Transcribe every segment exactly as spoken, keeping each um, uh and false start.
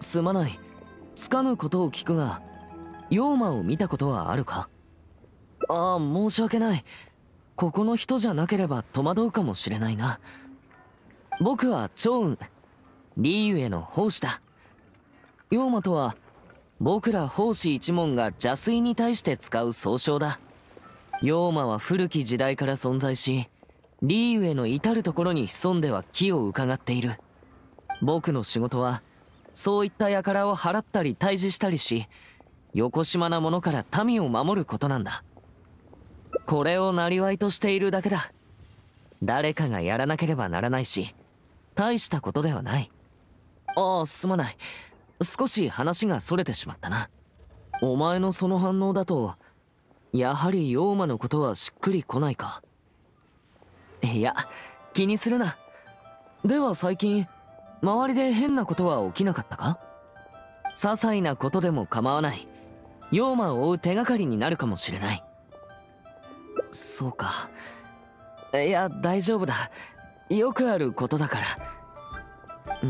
すまない。つかぬことを聞くが、妖魔を見たことはあるか？ああ、申し訳ない。ここの人じゃなければ戸惑うかもしれないな。僕は趙雲、リーユへの奉仕だ。妖魔とは、僕ら奉仕一門が邪推に対して使う総称だ。妖魔は古き時代から存在し、リーユへの至る所に潜んでは気を伺っている。僕の仕事は、そういった輩を払ったり退治したりし、よこしまなものから民を守ることなんだ。これを生業としているだけだ。誰かがやらなければならないし、大したことではない。ああ、すまない。少し話がそれてしまったな。お前のその反応だと、やはり妖魔のことはしっくりこないか。いや、気にするな。では最近、周りで変なことは起きなかったか？些細なことでも構わない。妖魔を追う手がかりになるかもしれない。そうか。いや、大丈夫だ。よくあることだから。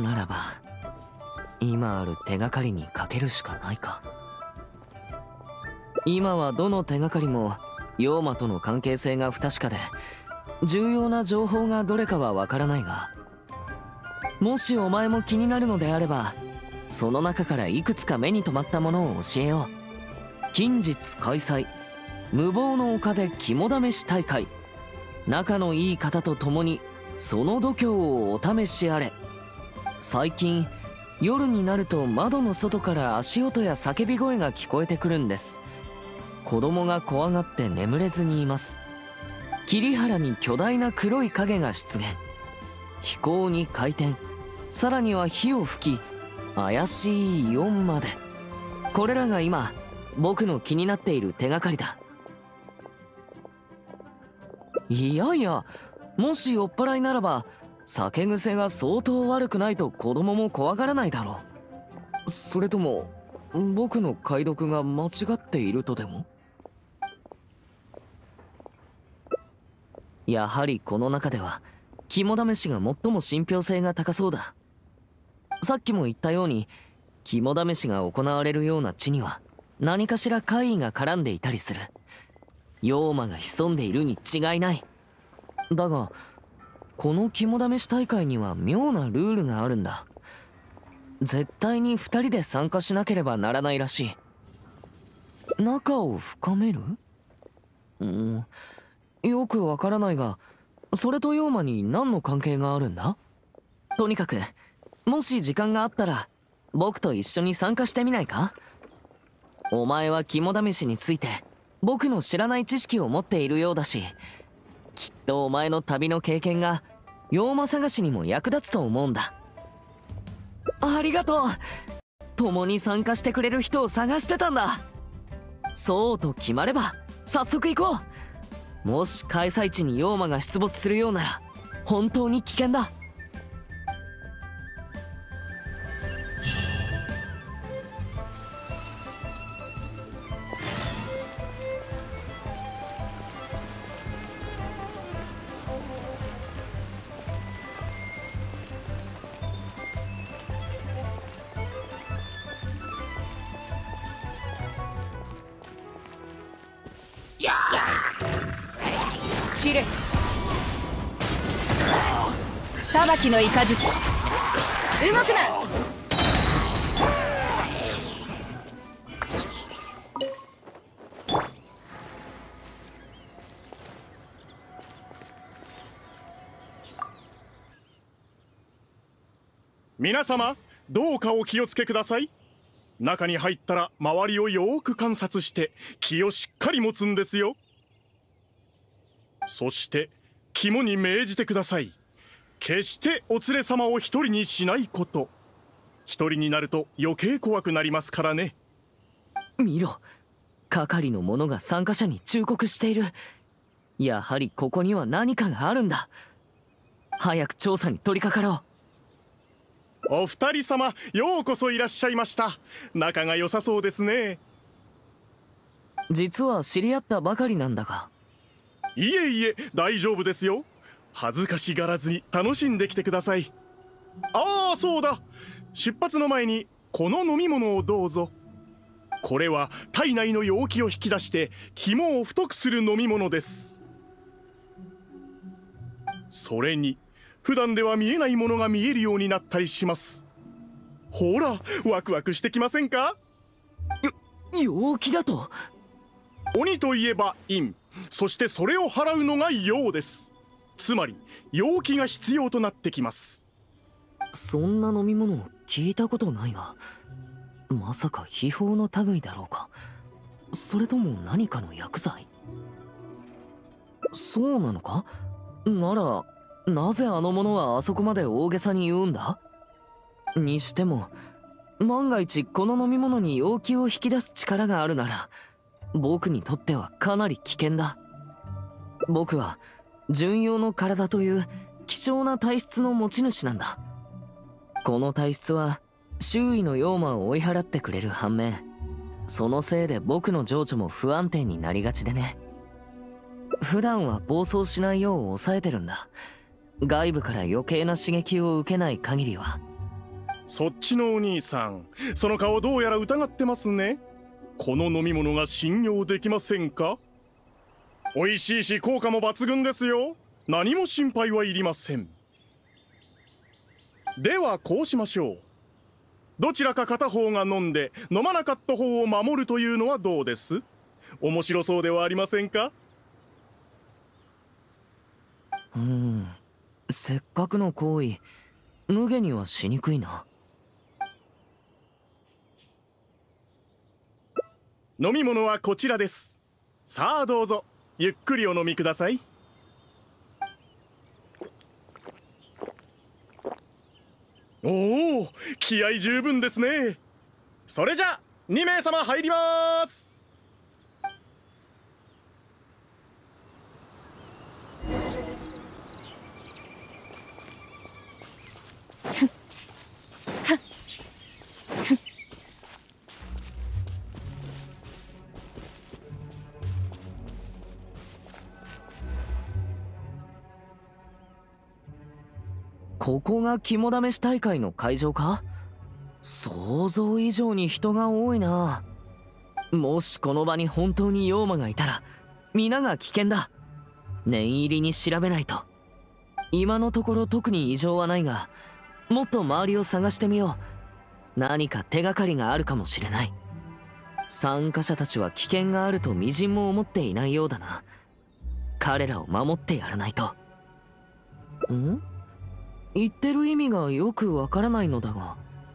ならば、今ある手がかりにかけるしかないか。今はどの手がかりも妖魔との関係性が不確かで、重要な情報がどれかはわからないが、もしお前も気になるのであれば、その中からいくつか目に留まったものを教えよう。近日開催、無謀の丘で肝試し大会。仲のいい方と共にその度胸をお試しあれ。最近夜になると窓の外から足音や叫び声が聞こえてくるんです。子供が怖がって眠れずにいます。桐原に巨大な黒い影が出現。飛行に回転、さらには火を吹き、怪しいイオンまで。これらが今僕の気になっている手がかりだ。いやいや、もし酔っ払いならば酒癖が相当悪くないと子供も怖がらないだろう。それとも僕の解読が間違っているとでも？やはりこの中では肝試しが最も信憑性が高そうだ。さっきも言ったように、肝試しが行われるような地には何かしら怪異が絡んでいたりする。妖魔が潜んでいるに違いない。だがこの肝試し大会には妙なルールがあるんだ。絶対に二人で参加しなければならないらしい。仲を深める？うん、よくわからないが、それと妖魔に何の関係があるんだ？とにかく、もし時間があったら僕と一緒に参加してみないか？お前は肝試しについて僕の知らない知識を持っているようだし、きっとお前の旅の経験が妖魔探しにも役立つと思うんだ。ありがとう。共に参加してくれる人を探してたんだ。そうと決まれば早速行こう。もし開催地に妖魔が出没するようなら本当に危険だ。 チレ裁きの雷動くな。 皆様、どうかお気をつけください。中に入ったら周りをよーく観察して気をしっかり持つんですよ。そして肝に銘じてください。決してお連れ様を一人にしないこと。一人になると余計怖くなりますからね。 見ろ、係の者が参加者に忠告している。やはりここには何かがあるんだ。早く調査に取り掛かろう。お二人様、ようこそいらっしゃいました。仲が良さそうですね。 実は知り合ったばかりなんだが。 いえいえ、大丈夫ですよ。恥ずかしがらずに楽しんできてください。ああ、そうだ。出発の前にこの飲み物をどうぞ。これは体内の陽気を引き出して肝を太くする飲み物です。それに普段では見えないものが見えるようになったりします。ほら、ワクワクしてきませんか？ 陽気だと？ 鬼といえば陰、そしてそれを払うのが陽です。つまり陽気が必要となってきます。 そんな飲み物聞いたことないが、まさか秘宝の類だろうか、それとも何かの薬剤？そうなのか？ならなぜあの者はあそこまで大げさに言うんだ？にしても万が一この飲み物に陽気を引き出す力があるなら、僕にとってはかなり危険だ。僕は純陽の体という希少な体質の持ち主なんだ。この体質は周囲の妖魔を追い払ってくれる反面、そのせいで僕の情緒も不安定になりがちでね。普段は暴走しないよう抑えてるんだ。外部から余計な刺激を受けない限りは。 そっちのお兄さん、その顔どうやら疑ってますね。この飲み物が信用できませんか？美味しいし効果も抜群ですよ。何も心配はいりません。ではこうしましょう。どちらか片方が飲んで飲まなかった方を守るというのはどうです？面白そうではありませんか？ うーん、せっかくの行為、無下にはしにくいな。 飲み物はこちらです。さあどうぞゆっくりお飲みください。おお、気合十分ですね。それじゃにめいさま入ります。 ここが肝試し大会の会場か？想像以上に人が多いな。もしこの場に本当に妖魔がいたら皆が危険だ。念入りに調べないと。今のところ特に異常はないが、もっと周りを探してみよう。何か手がかりがあるかもしれない。参加者たちは危険があるとみじんも思っていないようだな。彼らを守ってやらないと。ん？言ってる意味がよくわからないのだが。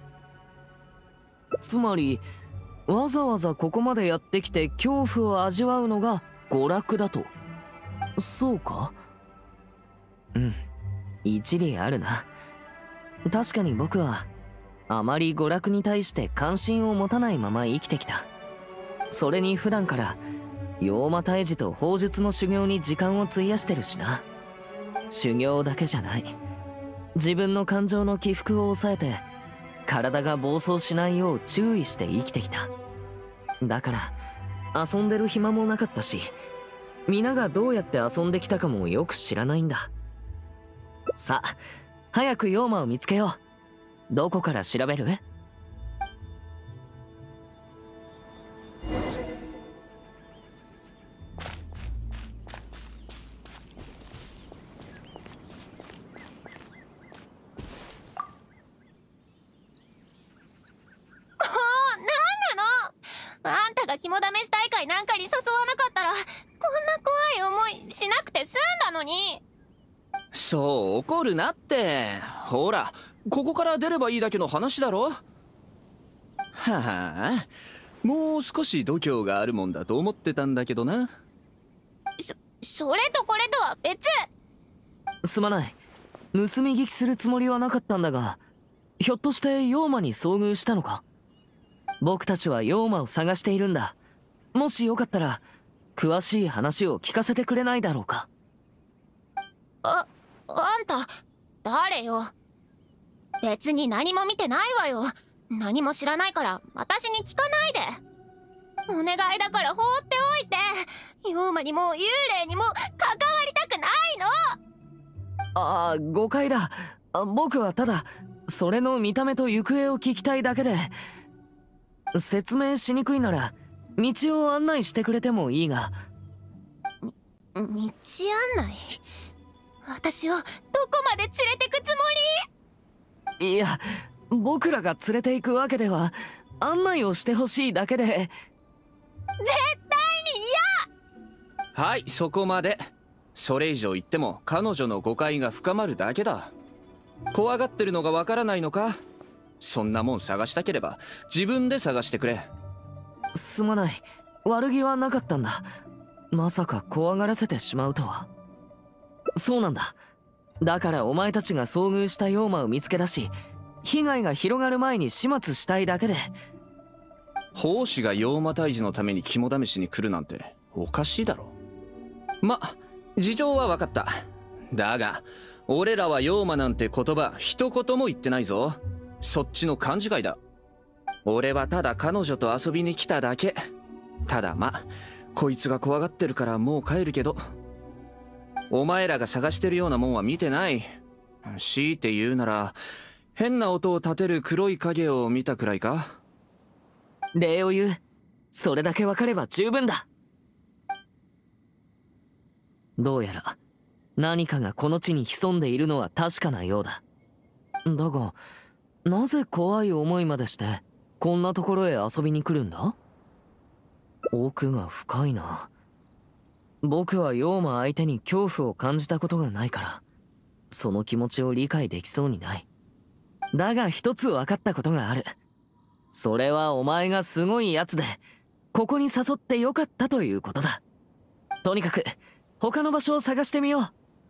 つまりわざわざここまでやってきて恐怖を味わうのが娯楽だと？そうか？うん、一理あるな。確かに僕はあまり娯楽に対して関心を持たないまま生きてきた。それに普段から妖魔退治と砲術の修行に時間を費やしてるしな。修行だけじゃない、自分の感情の起伏を抑えて体が暴走しないよう注意して生きてきた。だから遊んでる暇もなかったし、皆がどうやって遊んできたかもよく知らないんだ。さあ早く妖魔を見つけよう。どこから調べる？ あんたが肝試し大会なんかに誘わなかったらこんな怖い思いしなくて済んだのに。 そう怒るなって。ほらここから出ればいいだけの話だろ。はあ、もう少し度胸があるもんだと思ってたんだけどな。 そそれとこれとは別。 すまない、盗み聞きするつもりはなかったんだが、ひょっとして妖魔に遭遇したのか？僕たちは妖魔を探しているんだ。もしよかったら詳しい話を聞かせてくれないだろうか？ あ、あんた誰よ？別に何も見てないわよ。何も知らないから私に聞かないで。お願いだから放っておいて。妖魔にも幽霊にも関わりたくないの。 ああ、誤解だ。僕はただそれの見た目と行方を聞きたいだけで。説明しにくいなら道を案内してくれてもいいが。 道案内？私をどこまで連れてくつもり？いや、僕らが連れて行くわけでは、案内をしてほしいだけで。絶対に嫌！はい、そこまで。それ以上言っても彼女の誤解が深まるだけだ。怖がってるのがわからないのか？そんなもん探したければ自分で探してくれ。 すまない、悪気はなかったんだ。まさか怖がらせてしまうとは。そうなんだ。だからお前たちが遭遇した妖魔を見つけ出し、被害が広がる前に始末したいだけで。 奉仕が妖魔退治のために肝試しに来るなんておかしいだろ。ま、事情は分かった。だが俺らは妖魔なんて言葉一言も言ってないぞ。そっちの勘違いだ。俺はただ彼女と遊びに来ただけ。ただま、こいつが怖がってるからもう帰るけど、お前らが探してるようなもんは見てない。強いて言うなら変な音を立てる黒い影を見たくらいか。 礼を言う。それだけ分かれば十分だ。どうやら何かがこの地に潜んでいるのは確かなようだ。だがなぜ怖い思いまでしてこんなところへ遊びに来るんだ？奥が深いな。僕は妖魔相手に恐怖を感じたことがないから、その気持ちを理解できそうにない。だが一つ分かったことがある。それはお前がすごいやつで、ここに誘ってよかったということだ。とにかく他の場所を探してみよう。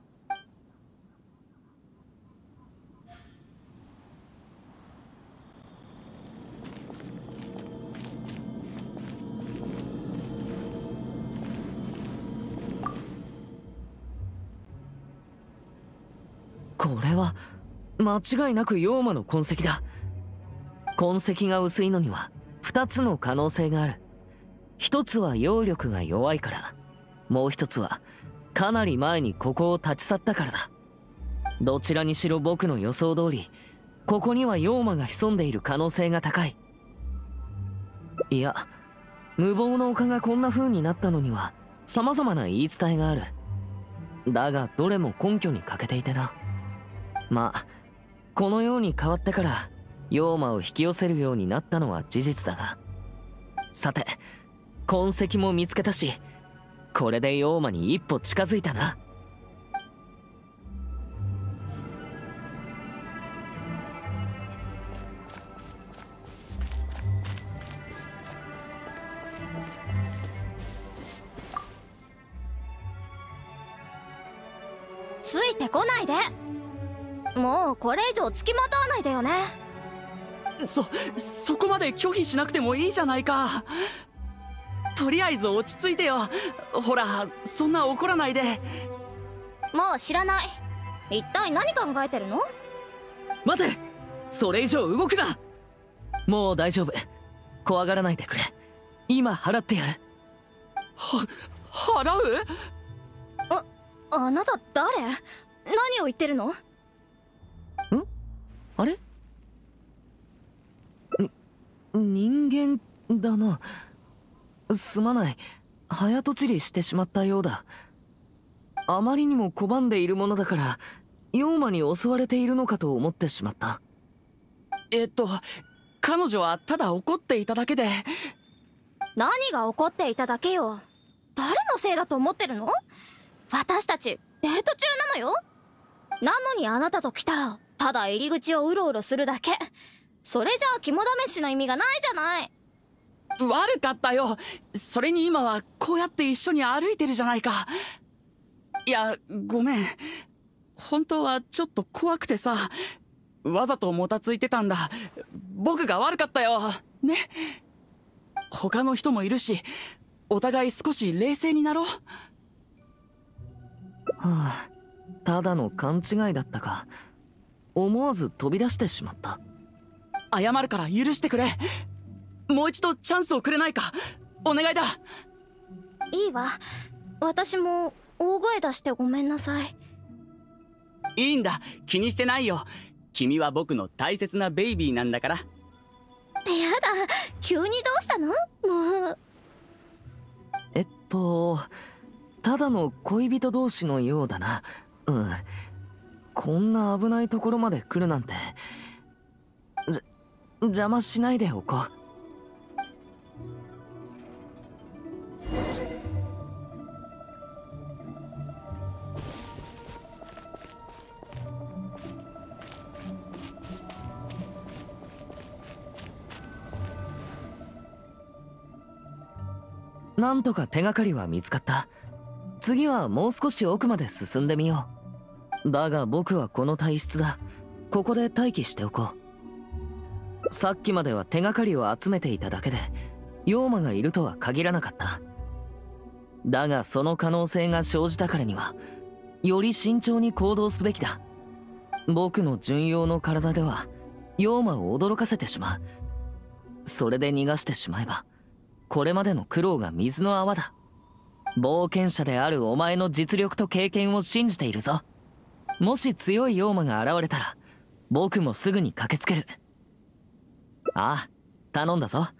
これは間違いなく妖魔の痕跡だ。痕跡が薄いのには二つの可能性がある。一つは妖力が弱いから、もう一つはかなり前にここを立ち去ったからだ。どちらにしろ僕の予想通り、ここには妖魔が潜んでいる可能性が高い。いや、無謀の丘がこんな風になったのには様々な言い伝えがある。だがどれも根拠に欠けていてな。まあこのように変わってから妖魔を引き寄せるようになったのは事実だが、さて痕跡も見つけたし、これで妖魔に一歩近づいたな。 ついてこないで。もうこれ以上付きまとわないでよね。 そ、そこまで拒否しなくてもいいじゃないか。とりあえず落ち着いてよ。ほら、そんな怒らないで。 もう知らない。一体何考えてるの？ 待て、それ以上動くな。もう大丈夫、怖がらないでくれ。今払ってやる。 は、払う？ あ、あなた誰？何を言ってるの？ん？ あれ？に、人間だな。すまない、早とちりしてしまったようだ。あまりにも拒んでいるものだから妖魔に襲われているのかと思ってしまった。 えっと彼女はただ怒っていただけで。 何が怒っていただけよ。誰のせいだと思ってるの？私たちデート中なのよ。なのにあなたと来たらただ入り口をうろうろするだけ。それじゃあ肝試しの意味がないじゃない。 悪かったよ。それに今はこうやって一緒に歩いてるじゃないか。いや、ごめん。本当はちょっと怖くてさ、わざともたついてたんだ。僕が悪かったよね。他の人もいるし、お互い少し冷静になろう。 はあ、ただの勘違いだったか。思わず飛び出してしまった。 謝るから許してくれ。もう一度チャンスをくれないか。お願いだ。 いいわ。私も大声出してごめんなさい。 いいんだ、気にしてないよ。 君は僕の大切なベイビーなんだから。 やだ、急にどうしたの？もう。 えっとただの恋人同士のようだな。うん。こんな危ないところまで来るなんて。じ邪魔しないでおこう。なんとか手がかりは見つかった。次はもう少し奥まで進んでみよう。だが僕はこの体質だ。ここで待機しておこう。さっきまでは手がかりを集めていただけで妖魔がいるとは限らなかった。だがその可能性が生じたからにはより慎重に行動すべきだ。僕の純陽の体では妖魔を驚かせてしまう。それで逃がしてしまえばこれまでの苦労が水の泡だ。冒険者であるお前の実力と経験を信じているぞ。もし強い妖魔が現れたら僕もすぐに駆けつける。ああ、頼んだぞ。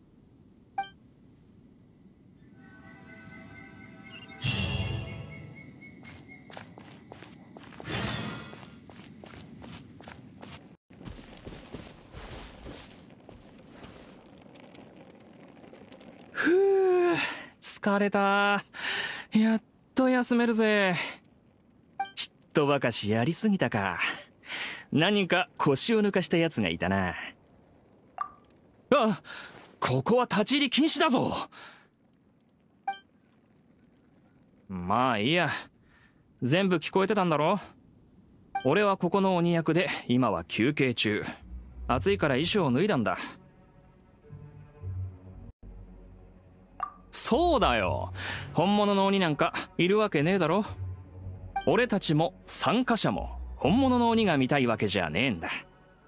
ふう、疲れた。やっと休めるぜ。ちっとばかしやりすぎたか。何か腰を抜かしたやつがいたな。あ、ここは立ち入り禁止だぞ。まあいいや、全部聞こえてたんだろ。俺はここの鬼役で今は休憩中。暑いから衣装を脱いだんだ。そうだよ、本物の鬼なんかいるわけねえだろ。俺たちも参加者も本物の鬼が見たいわけじゃねえんだ。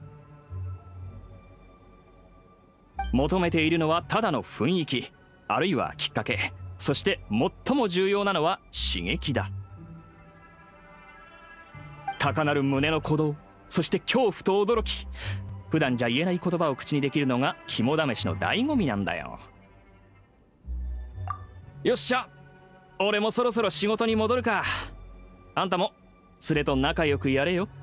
求めているのはただの雰囲気、あるいはきっかけ、そして最も重要なのは刺激だ。高鳴る胸の鼓動、そして恐怖と驚き、普段じゃ言えない言葉を口にできるのが肝試しの醍醐味なんだよ。よっしゃ、俺もそろそろ仕事に戻るか。あんたも連れと仲良くやれよ。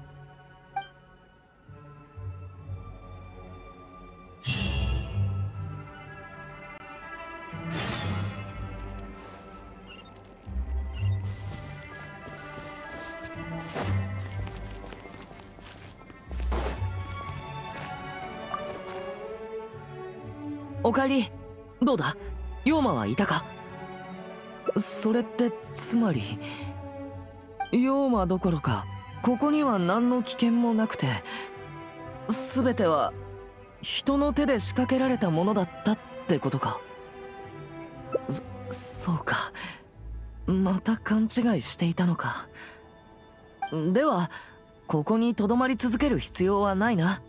おかえり。どうだ、妖魔はいたか。それってつまり妖魔どころかここには何の危険もなくて、全ては人の手で仕掛けられたものだったってことか。そそうか、また勘違いしていたのか。ではここにとどまり続ける必要はないな。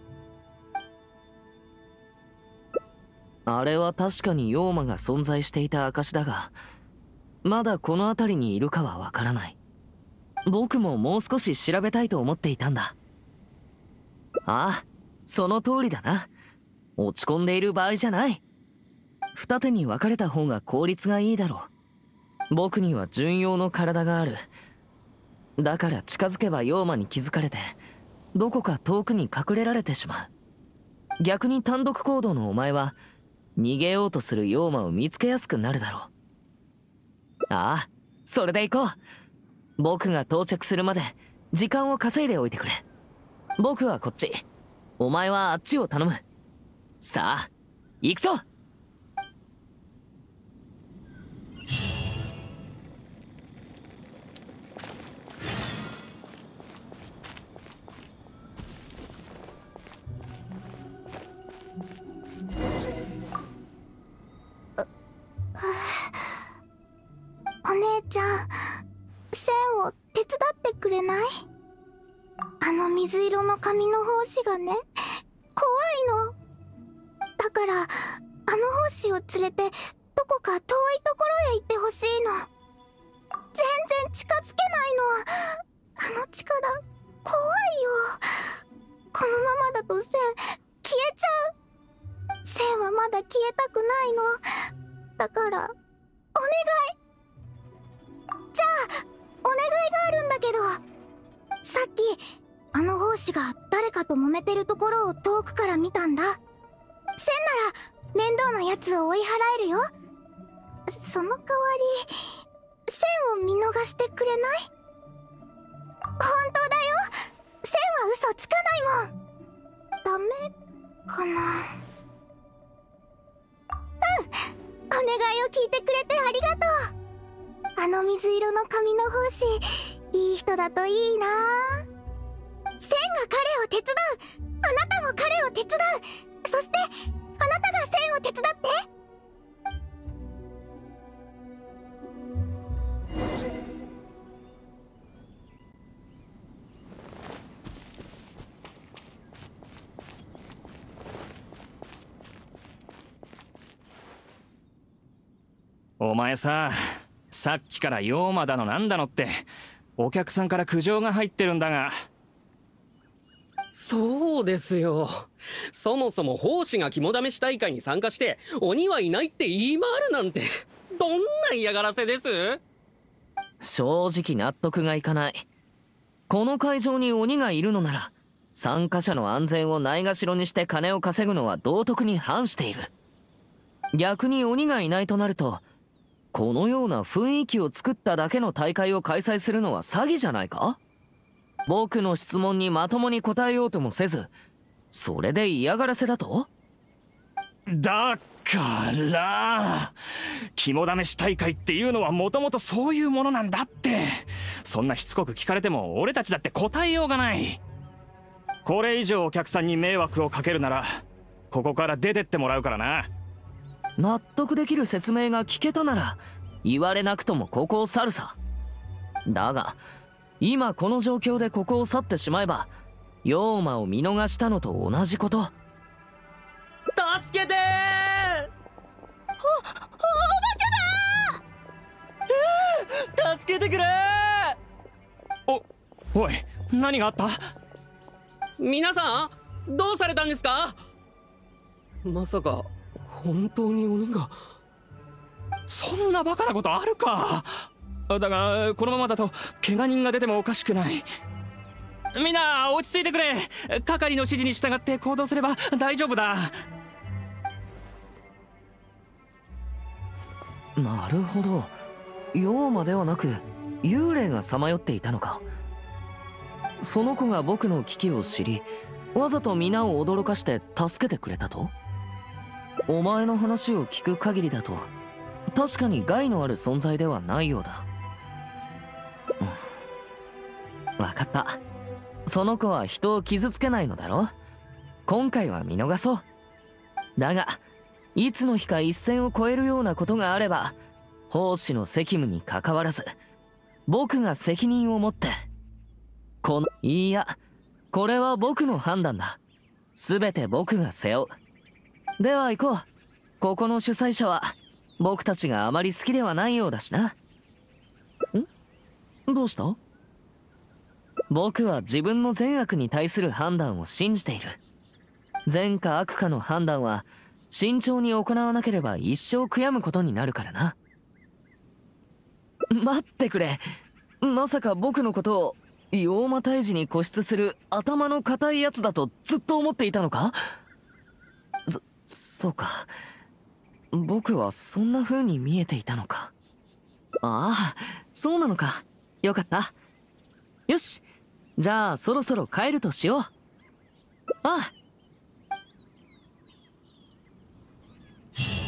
あれは確かに妖魔が存在していた証だが、まだこの辺りにいるかはわからない。僕ももう少し調べたいと思っていたんだ。ああ、その通りだな。落ち込んでいる場合じゃない。二手に分かれた方が効率がいいだろう。僕には純陽の体がある。だから近づけば妖魔に気づかれてどこか遠くに隠れられてしまう。逆に単独行動のお前は逃げようとする妖魔を見つけやすくなるだろう。ああ、それで行こう。僕が到着するまで時間を稼いでおいてくれ。僕はこっち、お前はあっちを頼む。さあ行くぞ。 お姉ちゃん、線を手伝ってくれない？あの水色の髪の胞子がね、怖いの。だからあの胞子を連れてどこか遠いところへ行ってほしいの。全然近づけないの。あの力怖いよ。 このままだと線消えちゃう。線はまだ消えたくないの。だからお願い。じゃあお願いがあるんだけど、さっきあの胞子が誰かと揉めてるところを遠くから見たんだ。線なら面倒なやつを追い払えるよ。その代わり線を見逃してくれない？本当だよ。線は嘘つかないもん。ダメかな。うん、お願いを聞いてくれてありがとう。あの水色の髪の胞子、いい人だといいな。線が彼を手伝う。あなたも彼を手伝う。そしてあなたが線を手伝って。 お前さ、さっきから妖魔だのなんだのってお客さんから苦情が入ってるんだが。 そうですよ。そもそも胞子が肝試し大会に参加して鬼はいないって言い回るなんてどんな嫌がらせです？ 正直納得がいかない。この会場に鬼がいるのなら参加者の安全をないがしろにして金を稼ぐのは道徳に反している。逆に鬼がいないとなると、このような雰囲気を作っただけの大会を開催するのは詐欺じゃないか？僕の質問にまともに答えようともせず、それで嫌がらせだと？ だから肝試し大会っていうのはもともとそういうものなんだって。そんなしつこく聞かれても俺たちだって答えようがない。これ以上お客さんに迷惑をかけるならここから出てってもらうからな。 納得できる説明が聞けたなら言われなくともここを去るさ。だが今この状況でここを去ってしまえば妖魔を見逃したのと同じこと。助けてー！お、お化けだー！助けてくれー！ お、おい、何があった？ 皆さんどうされたんですか？まさか本当に鬼が。 そんなバカなことあるか。だがこのままだと怪我人が出てもおかしくない。みんな落ち着いてくれ。係の指示に従って行動すれば大丈夫だ。 なるほど、妖魔ではなく幽霊がさまよっていたのか。その子が僕の危機を知り、わざと皆を驚かして助けてくれたと？お前の話を聞く限りだと確かに害のある存在ではないようだ。分かった。その子は人を傷つけないのだろ。今回は見逃そう。だがいつの日か一線を越えるようなことがあれば奉仕の責務にかかわらず僕が責任を持ってこのいいやこれは僕の判断だ。全て僕が背負う。では行こう。ここの主催者は僕たちがあまり好きではないようだしな。ん？どうした？僕は自分の善悪に対する判断を信じている。善か悪かの判断は慎重に行わなければ一生悔やむことになるからな。待ってくれ。まさか僕のことを妖魔退治に固執する頭の固いやつだとずっと思っていたのか？そ、そうか。僕はそんな風に見えていたのか。ああ、そうなのか。よかった。よし、じゃあそろそろ帰るとしよう。ああ。